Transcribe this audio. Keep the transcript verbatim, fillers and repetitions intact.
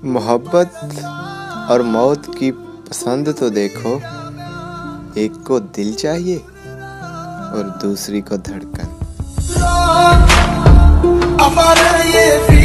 मोहब्बत और मौत की पसंद तो देखो, एक को दिल चाहिए और दूसरी को धड़कन।